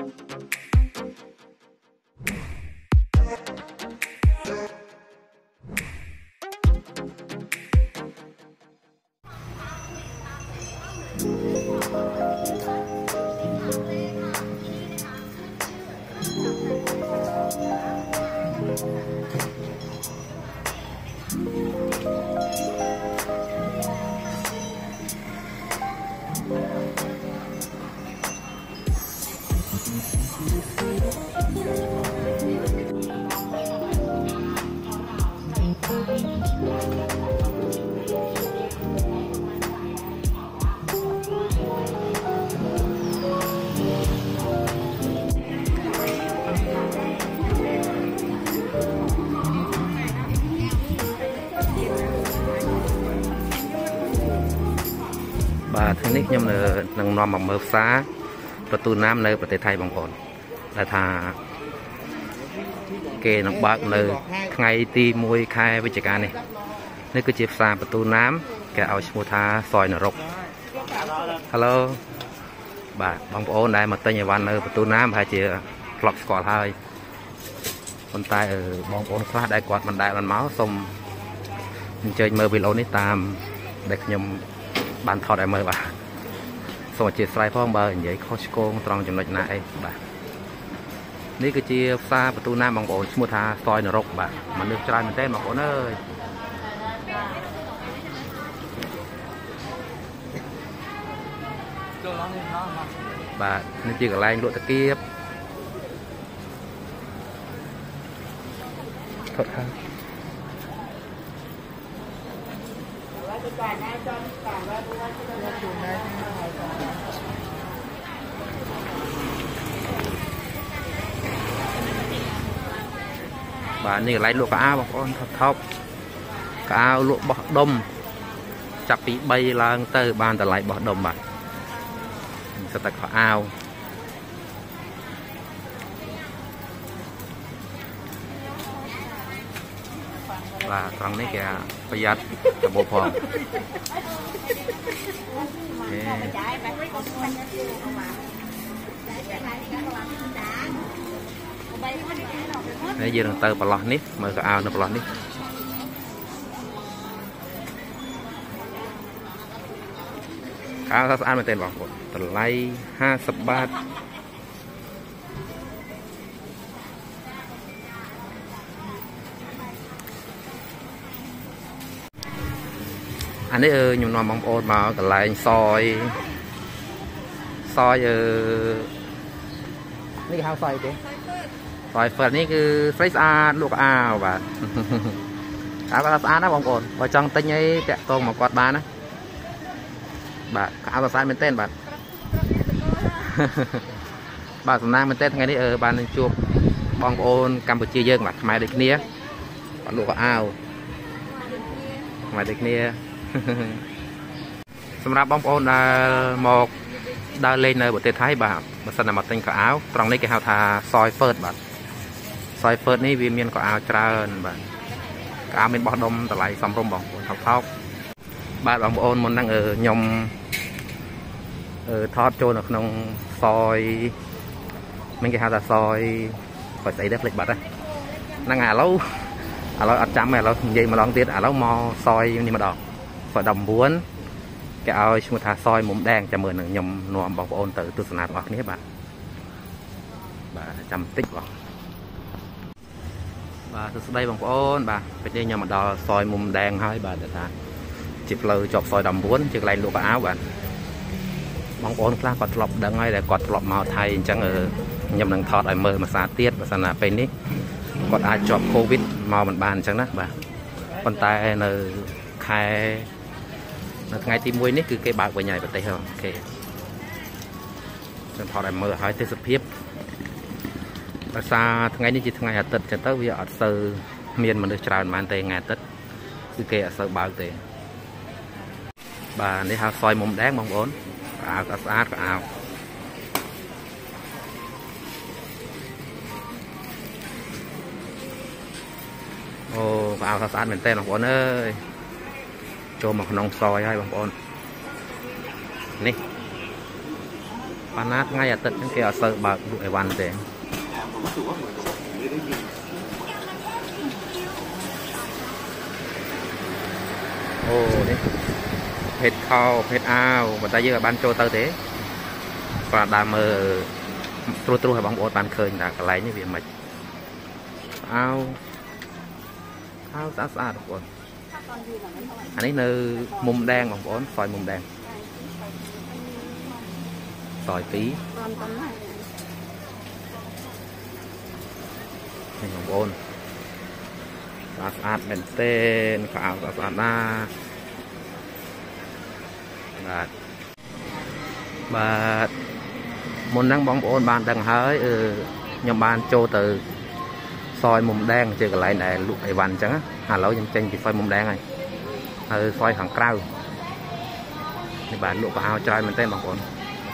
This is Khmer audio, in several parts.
បាទថ្ងៃនេះខ្ញុំនឹងនាំមកមើលផ្សារប្រទូน้ำនៅប្រទេសថៃបងប្អូនដែលថាគេនឹងបើកនៅថ្ងៃទី1ខែវិច្ឆិកានេះនេះគឺជាផ្សារប្រទូน้ำគេឲ្យឈ្មោះថាសយនរក Hello បាទបងប្អូនដែលមកទិញអីវ៉ាន់នៅប្រទូน้ำប្រហែលជាធ្លាប់ស្គាល់ហើយប៉ុន្តែបងប្អូនខ្លះដែលគាត់មិនដែលបានមកសូមអញ្ជើញមើលវីដេអូនេះតាមដែលខ្ញុំបានថតឲ្យមើលបាទសូមអធិស្ឋានផងបើនិយាយខុសឆ្គងត្រង់ចំណុចណាអីបាទនេះគឺជាផ្សារប្រទូน้ำបងប្អូនឈ្មោះថាសយនរកបាទមនុស្សច្រើនមែនទេបងប្អូនអើយបាទនេះជាកន្លែងលក់តាគៀបថតហើយបាទនេះកន្លែងលក់កៅអៅបងប្អូនថប់កៅអៅលក់បោះដុំចាប់ពី3ឡើងទៅបានតម្លៃបោះដុំបាទសិតតែកៅអៅបាទត្រង់នេះគេប្រយ័ត្នកាបូបផងហើយយើងនឹងទៅប្រឡោះនេះមើលកៅអៅនៅប្រឡោះនេះកៅអៅស្អាតមែនទេបងប្អូនតម្លៃ50 បាតអានេះខ្ញុំនាំបងប្អូនមកកន្លែងសយនេះគេហៅសយទេសយហ្វិលនេះគឺស្រីស្អាតលក់កៅអៅបាទកៅអៅស្អាតណាបងប្អូនបើចង់ទិញអីតាក់ទងមកគាត់បានណាបាទកៅអៅស្អាតមែនទែនបាទបាទសំណាងមែនទែនថ្ងៃនេះបាននឹងជួបបងប្អូនកម្ពុជាយើងបាទខ្មែរដូចគ្នាគាត់លក់កៅអៅខ្មែរដូចគ្នាសម្រាប់បងប្អូនដែលមកដើរលេងនៅប្រទេសថៃបាទបើសិនតែមកទិញកៅអៅត្រង់នេះគេហៅថាសយហ្វិលបាទសយហ្វិលនេះវាមានកៅអៅច្រើនបាទកៅអៅមានបោះដុំតម្លៃសមរម្យបងប្អូនថោកបាទបងប្អូនមុនហ្នឹងខ្ញុំថតចូលនៅក្នុងសយមិនគេហៅថាសយស្អីដែរភ្លេចបាត់ហ្នឹងឥឡូវអត់ចាំទេឥឡូវនិយាយម្ដងទៀតឥឡូវមកសយនេះម្ដងសយ19គេឲ្យឈ្មោះថាសយមុំដែងចាំមើលនឹងខ្ញុំនាំបងប្អូនទៅទស្សនារបស់គ្នាបាទចាំតិចបងបាទសួស្តីបងប្អូនបាទពេលនេះខ្ញុំមកដល់សយមុំដែងហើយបាទថាជាផ្លូវជាប់សយ19ជាកន្លែងលក់កៅអៅបាទបងប្អូនខ្លះគាត់ធ្លាប់ដឹងហើយតែគាត់ធ្លាប់មកថៃអញ្ចឹងខ្ញុំនឹងថតឲ្យមើលមួយសារទៀតបើសិនណាពេលនេះគាត់អាចជាប់កូវីដមកមិនបានអញ្ចឹងណាបាទប៉ុន្តែនៅខែនៅថ្ងៃទី1នេះគឺគេបើកវិញហើយប្រទេសអូខេខ្ញុំថតឲ្យមើលឲ្យទេសភាពដោយសារថ្ងៃនេះជាថ្ងៃអាទិត្យចឹងទៅវាអត់សូវមានមនុស្សច្រើនប៉ុន្មានទេថ្ងៃអាទិត្យគឺគេអត់សូវបើកទេបាទនេះហៅសយមុំដែងបងប្អូនស្អាតស្អាតកៅអៅអូកៅអៅស្អាតមែនតើបងប្អូនអើយចូលមកក្នុងសយហើយបងប្អូននេះปานาง่ายตัดทั้งเกี่ยวเสิร์ฟบาดูไอวันเต็มโอ้นี่เผ็ดข้าวเผ็ดอ้าวบันไดเยอะบ้านโจเตอร์เต้ปลาดามเมอตรูให้บางโอ๊ตบ้านเคยจากอะไรนี่เวียนมาอ้าวข้าวสะอาดทุกคนอันนี้เนื้อมุมแดงของโอ๊ตซอยมุมแดงซอยปีนี่ของโอ๊ตสะอาดเป็นเต้นข้าวสะอาดหน้าบาดมุนนั่งบองโอนบานดังเฮ้ยยมบานโจtừซอยมุมแดงเจอกันไรไหนลูกไอวันจังหาเรายังเจงที่ซอยมุมแดงไงซอยขังเกล้าในบ้านลูกปลาเอาใจมันเต้นบางคน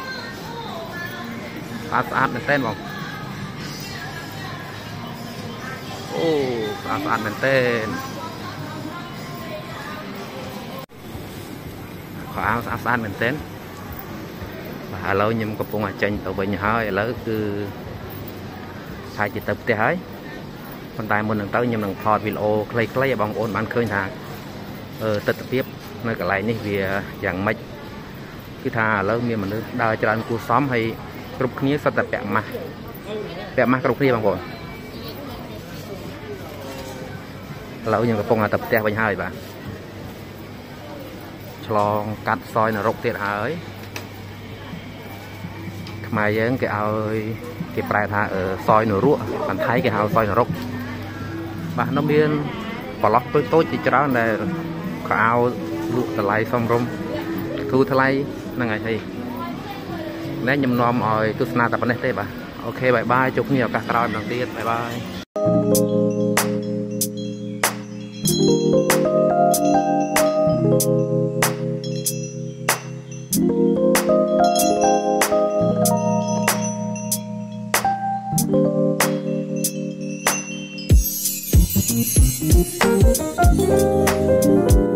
สะอาดมันเต้นบองโอ้สะอาดมันเต้นขอเอาสะอาดมันเต้นเราnhầmกับพวกtranh tàu bình hơi lớn cứ thay chỉ tập thế ấy còn tại một lần tới nhầm lần thọt video clay bằng ôn bán khơi thà tập tiếp nơi cái này vì dạng mấy cái thà lớn miền mình đào cho anh cô xóm hay group kia sao tập bẹ ma group kia bằng ôn lâu nhầmกับพวกtập thế bình hơi bà lon cắt soi là rục tiệt hơi mà giống cái ao cái prai tha ở soi nửa ruộng bạn thấy cái ao soi nửa rục bạn nó biên bỏ lót với tôi chỉ cho đó là có ao lụa từ lại xong rôm thu từ lại là ngày thì nếu nhầm nom rồi tôi na tập này thế bà ok bye bye chúc nhiều các rồi đầu tiên bye bye. Thank you.